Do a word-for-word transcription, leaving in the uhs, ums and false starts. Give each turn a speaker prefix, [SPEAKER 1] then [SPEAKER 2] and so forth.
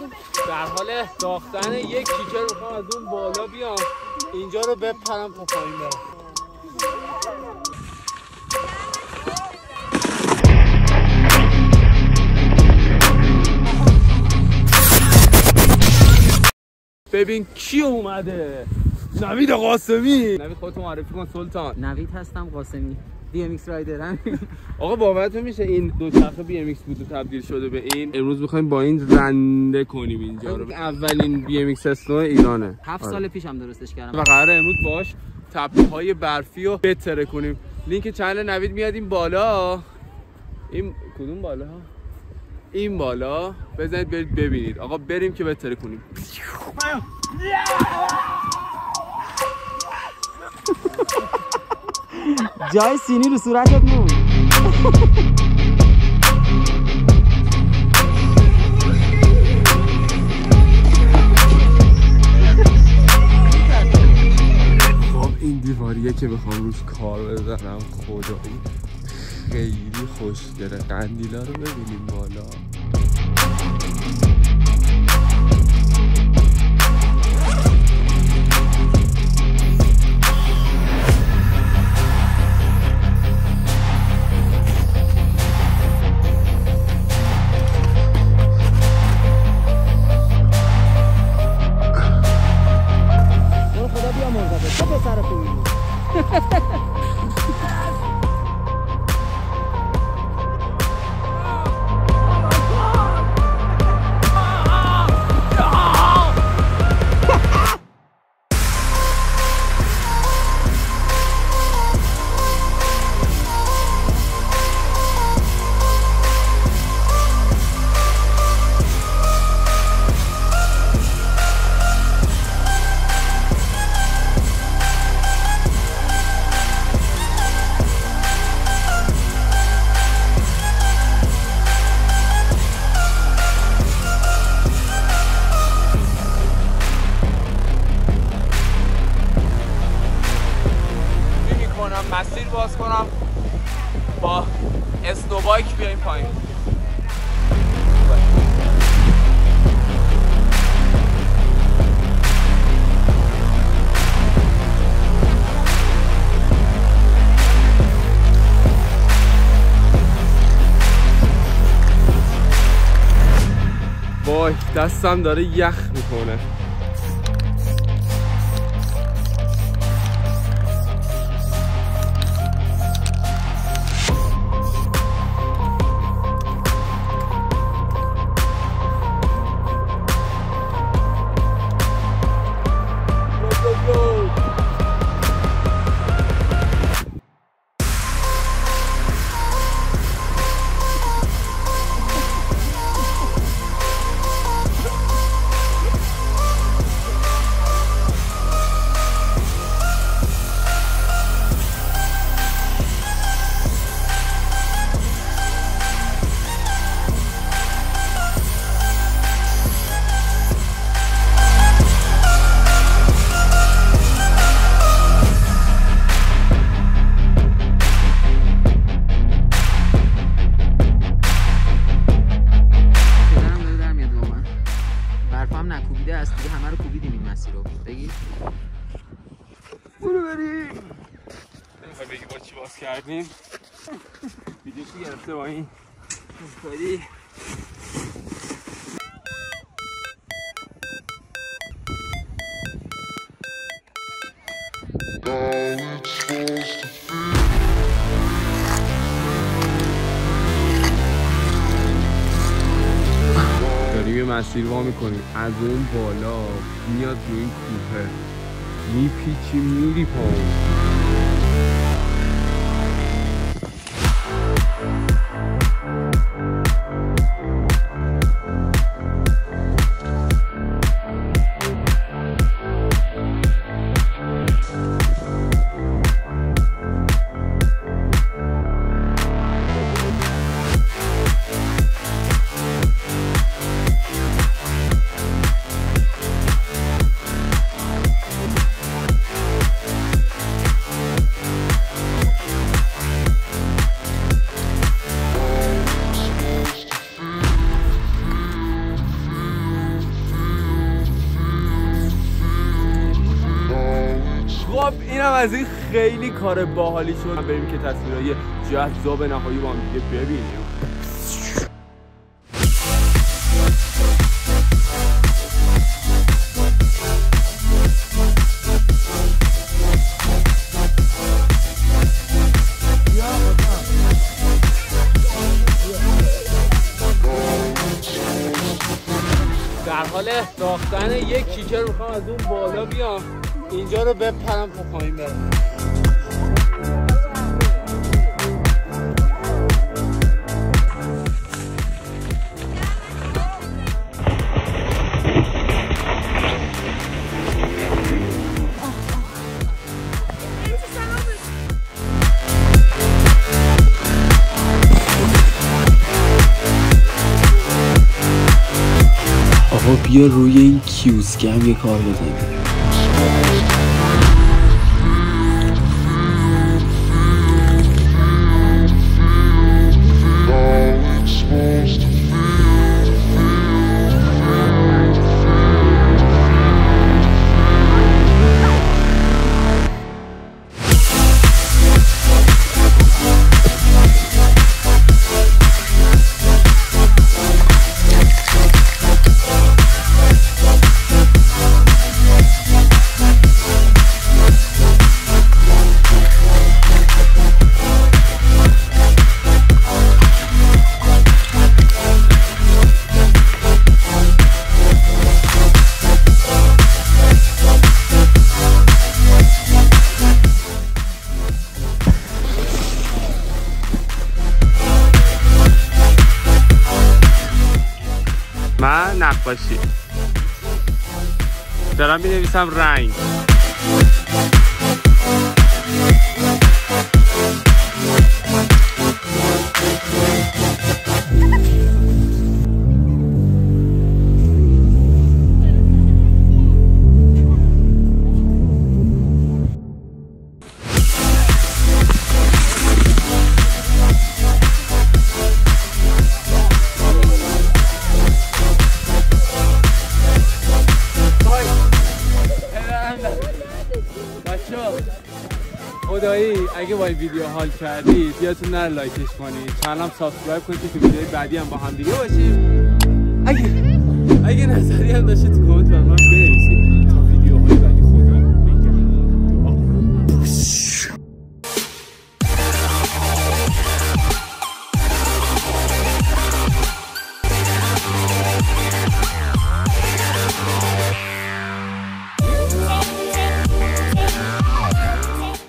[SPEAKER 1] در حال ساختن یک کیکر میخوام از اون بالا بیام اینجا رو بپرم تا پایین برم. ببین کی اومده؟ نوید قاسمی. نوید خودت معرفی کن سلطان.
[SPEAKER 2] نوید هستم قاسمی، بی ام ایکس رایدرم.
[SPEAKER 1] آقا باورتون میشه این دو چرخه بی ام ایکس بود و تبدیل شده به این؟ امروز میخوایم با این رنده کنیم اینجا رو. اولین بی ام ایکس اسنو ایرانه.
[SPEAKER 2] هفت سال پیشم درستش کردم
[SPEAKER 1] و قراره امروز باش تپه‌های برفی رو بتره کنیم. لینک کانال نوید میاد این بالا. این کدوم بالا؟ این بالا بزنید برید ببینید. آقا بریم که بتره کنیم.
[SPEAKER 2] جای سینی رو صورتت موند.
[SPEAKER 1] خب این دیواریه که بخوام روش کار بزنم خدایی خیلی خوشگله. قندیلا رو ببینیم بالا. مسیر باز کنم با اسنو بایک بیایم پایین. وای دستم داره یخ میکنه. کردیم ویدیوشی گرفته با این کاری. داریم یه مسیر وا میکنیم از اون بالا میاد رو این کوه میپیچی میری پایین. اینم از این خیلی کار باحالی شد. بریم که تصویرهای جذاب نهایی با هم دیگه ببینیم. در حال ساختن یک کیکر میخوام از اون بالا بیام اینجا رو بپرم تا پایین برم.
[SPEAKER 3] آقا بیا روی این کیوسکه هم یه کار بزنیم.
[SPEAKER 1] من نقاشی دارم می‌نویسم رنگ. خدایی اگه با این ویدیو حال کردید بیاتون نره لایکش کنید، چنلم سابسکرایب کنید که ویدیوهای بعدی هم با هم دیگه باشیم. اگه اگه نظری هم داشتید تو کامنت برام بنویسید.